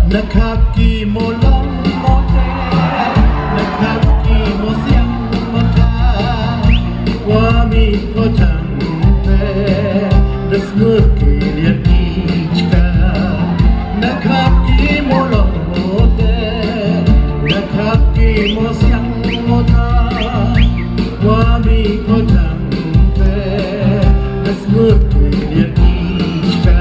Nakap ki mo long mo te, nakap ki mo siang mo ta, wa mi ko chang te, das mur ki lian ki chka. Nakap ki mo long mo te, nakap ki mo siang mo ta, wa mi ko chang te, das mur ki lian ki chka.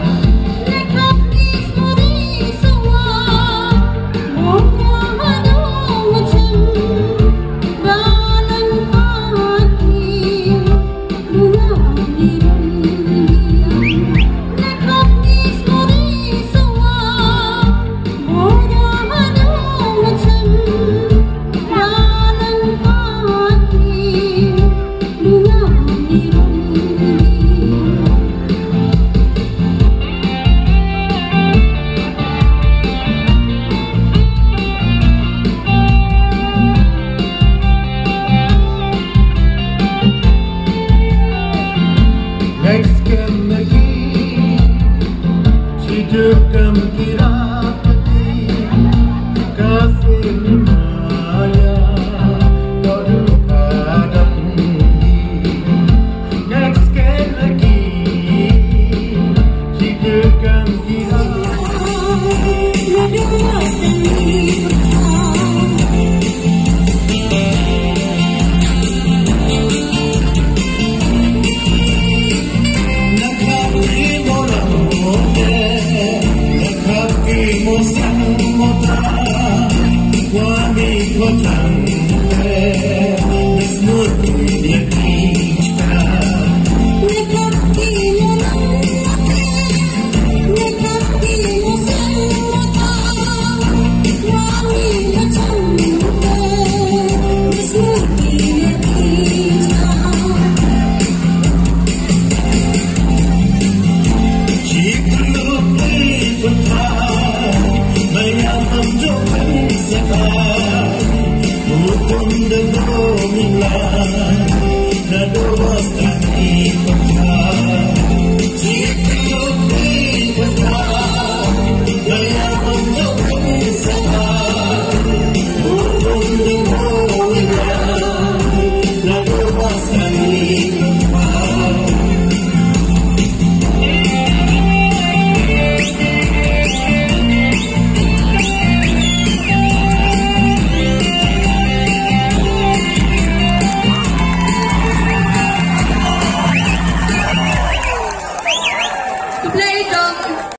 Hidupkan kirapati kasih maya tak lupa dahulu. Next sekali lagi hidupkan kirapati.